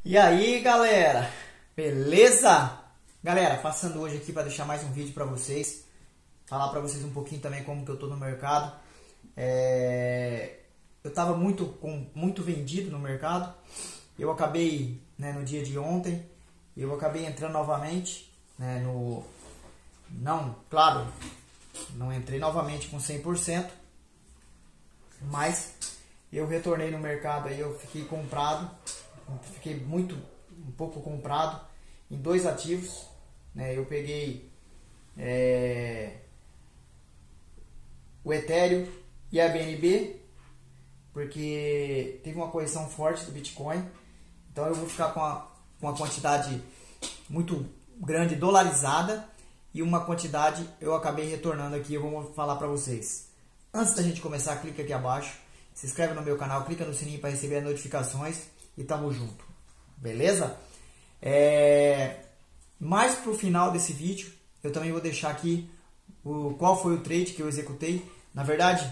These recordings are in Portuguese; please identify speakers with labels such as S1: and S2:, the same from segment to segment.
S1: E aí, galera, beleza? Galera, passando hoje aqui para deixar mais um vídeo para vocês, falar para vocês um pouquinho também como que eu tô no mercado. Eu tava muito vendido no mercado. Eu acabei, no dia de ontem, eu acabei entrando novamente, claro, não entrei novamente com 100%, mas eu retornei no mercado aí, eu fiquei um pouco comprado em dois ativos, Eu peguei o Ethereum e a BNB, porque teve uma correção forte do Bitcoin, então eu vou ficar com uma quantidade muito grande dolarizada e uma quantidade eu acabei retornando aqui, eu vou falar para vocês. Antes da gente começar, clica aqui abaixo, se inscreve no meu canal, clica no sininho para receber as notificações e tamo junto, beleza? Mais pro final desse vídeo, eu também vou deixar aqui qual foi o trade que eu executei. Na verdade,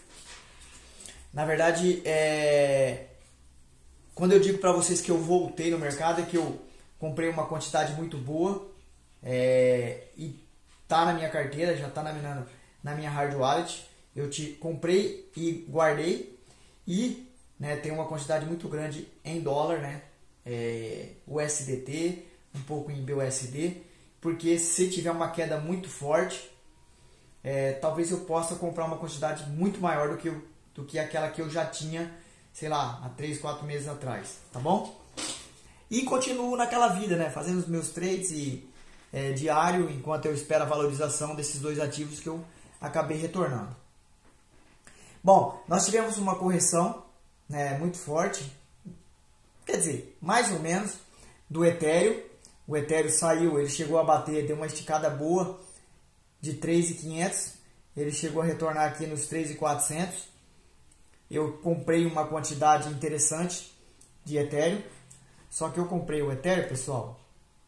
S1: quando eu digo para vocês que eu voltei no mercado, é que eu comprei uma quantidade muito boa e tá na minha carteira, já tá na minha hard wallet. Eu comprei e guardei e tem uma quantidade muito grande em dólar, USDT, um pouco em BUSD, porque se tiver uma queda muito forte, talvez eu possa comprar uma quantidade muito maior do que aquela que eu já tinha, sei lá, há 3, 4 meses atrás, tá bom? E continuo naquela vida, fazendo os meus trades diário, enquanto eu espero a valorização desses dois ativos que eu acabei retornando. Bom, nós tivemos uma correção muito forte, quer dizer, mais ou menos, do Ethereum. O Ethereum saiu, ele chegou a bater, deu uma esticada boa de 3.500, ele chegou a retornar aqui nos 3.400. Eu comprei uma quantidade interessante de Ethereum, só que eu comprei o Ethereum, pessoal,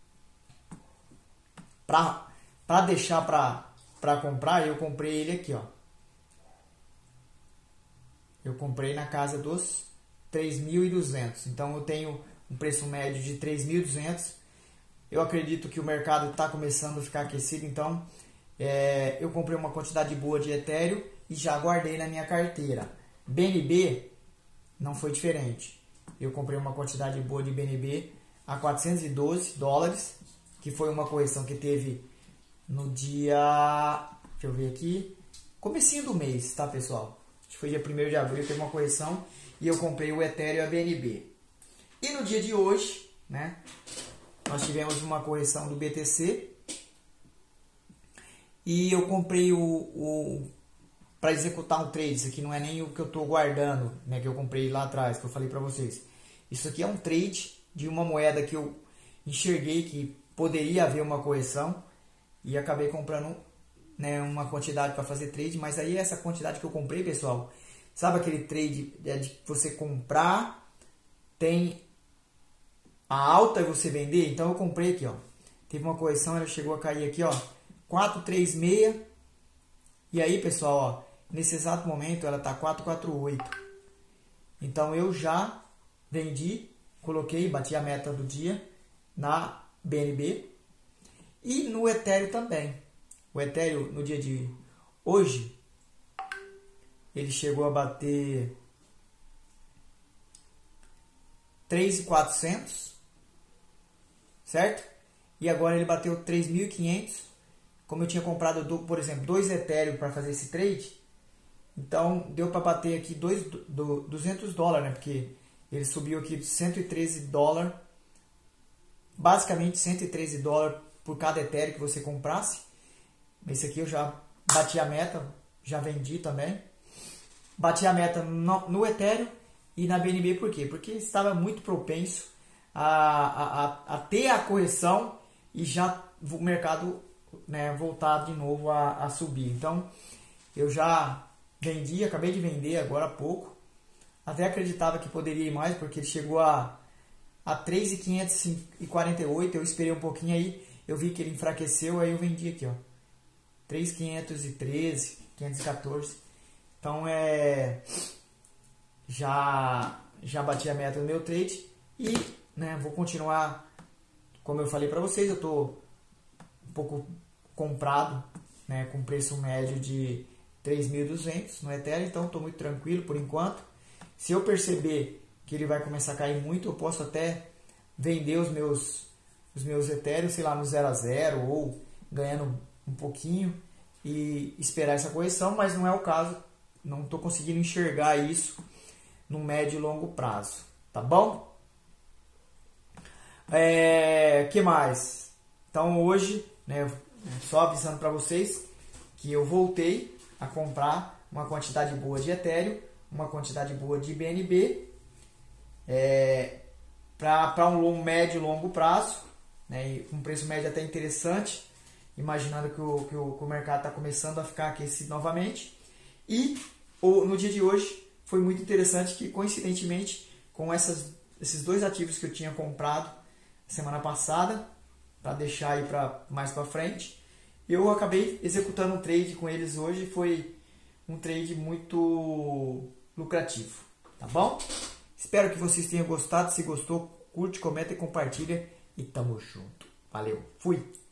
S1: para deixar para comprar, eu comprei ele aqui, ó. Eu comprei na casa dos 3.200, então eu tenho um preço médio de 3.200. Eu acredito que o mercado está começando a ficar aquecido, então eu comprei uma quantidade boa de Ethereum e já guardei na minha carteira. BNB não foi diferente. Eu comprei uma quantidade boa de BNB a $412, que foi uma correção que teve no dia, deixa eu ver aqui, comecinho do mês, tá, pessoal? Acho que foi dia 1º de abril, teve uma correção e eu comprei o Ethereum e a BNB. E no dia de hoje, nós tivemos uma correção do BTC e eu comprei para executar um trade. Isso aqui não é nem o que eu estou guardando, que eu comprei lá atrás, que eu falei para vocês. Isso aqui é um trade de uma moeda que eu enxerguei que poderia haver uma correção e acabei comprando uma quantidade para fazer trade. Mas aí essa quantidade que eu comprei, pessoal, sabe aquele trade de você comprar, tem a alta e você vender? Então eu comprei aqui, ó. Teve uma correção, ela chegou a cair aqui, ó, 436. E aí, pessoal, ó, nesse exato momento ela tá 448. Então eu já vendi, coloquei, bati a meta do dia na BNB e no Ethereum também. O Ethereum no dia de hoje ele chegou a bater 3.400, certo? E agora ele bateu 3.500. Como eu tinha comprado, por exemplo, 2 Ethereum para fazer esse trade, então deu para bater aqui $200, Porque ele subiu aqui $113, basicamente $113 por cada Ethereum que você comprasse. Esse aqui eu já bati a meta, já vendi também. Bati a meta no Ethereum e na BNB, por quê? Porque estava muito propenso a ter a correção e já o mercado voltar de novo a subir. Então eu já vendi, acabei de vender agora há pouco. Até acreditava que poderia ir mais, porque ele chegou a 3.548. Eu esperei um pouquinho aí, eu vi que ele enfraqueceu, aí eu vendi aqui, ó, 3.513, 514. Então já bati a meta do meu trade e né? Vou continuar, como eu falei para vocês, eu estou um pouco comprado, né, com preço médio de 3.200 no Ethereum, então estou muito tranquilo por enquanto. Se eu perceber que ele vai começar a cair muito, eu posso até vender os meus Ethereum, sei lá, no 0 a 0 ou ganhando um pouquinho e esperar essa correção, mas não é o caso. Não estou conseguindo enxergar isso no médio e longo prazo, tá bom? Que mais? Então hoje, né, só avisando para vocês que eu voltei a comprar uma quantidade boa de Ethereum, uma quantidade boa de BNB, para um médio e longo prazo, né, com um preço médio até interessante, imaginando que o mercado está começando a ficar aquecido novamente. E no dia de hoje foi muito interessante que, coincidentemente, com esses dois ativos que eu tinha comprado semana passada, para deixar aí mais para frente, eu acabei executando um trade com eles hoje. Foi um trade muito lucrativo, tá bom? Espero que vocês tenham gostado. Se gostou, curte, comenta e compartilha. E tamo junto. Valeu, fui!